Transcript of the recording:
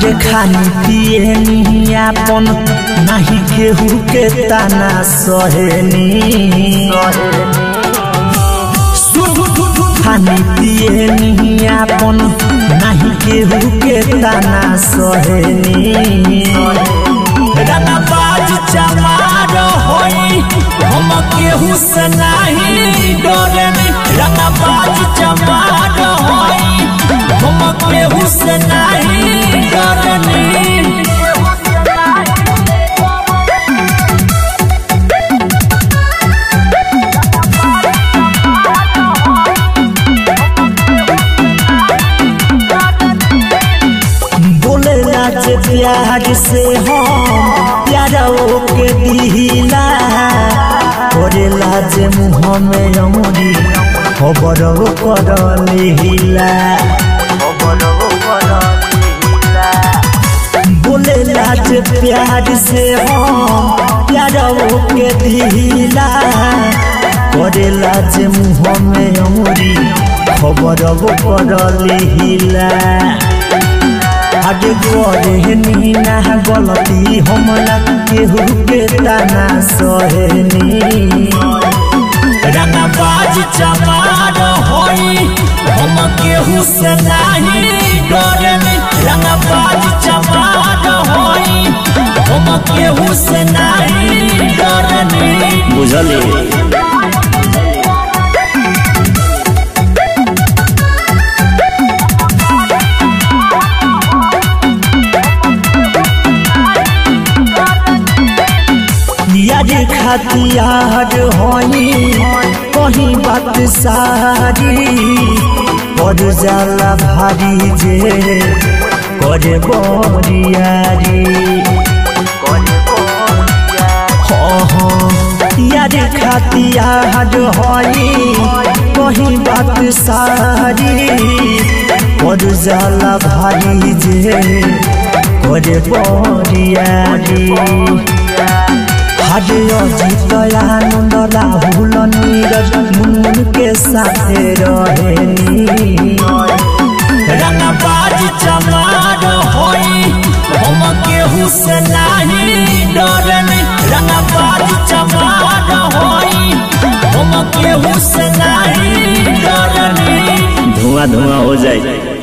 अरे खानी पिए नियापन नहीं केहू के ताना सहेनी खानी पिए नियापन नहीं केहू के ताना सहेनी रंगबाज चमार होई हम केहू से नहीं डरेनी रंगबाज चमार होई हम केहू से नहीं डरेनी प्यार से हम प्यारो के दिला करेला जे मुँह में अमरी खबर कर लिहिला बोलेला जे प्यार से हम प्यारो के दिला करेला जे मुँह में अमरी खबर कर लिहिला आगे करे नीना गलती हमला केहू के ताना सहेनी रंगबाज चमार होई हम केहू से नहीं डरेनी रंगबाज चमार होई हम केहू से नहीं डरेनी बुझली हथियार होई कहीं बात सारी कर जाला भारी जे करे बोरियारी यार हथियार होई कहीं बात सारी कर जाला भारी जे करे बोरियारी अजित आनंद राहुल नीरज मुनमुन के साथे रहेनी रंगबाज चमार होई हम केहू से नहीं डरेनी रंगबाज चमार होई हम केहू से नहीं डरेनी धुआं धुआं हो जाए।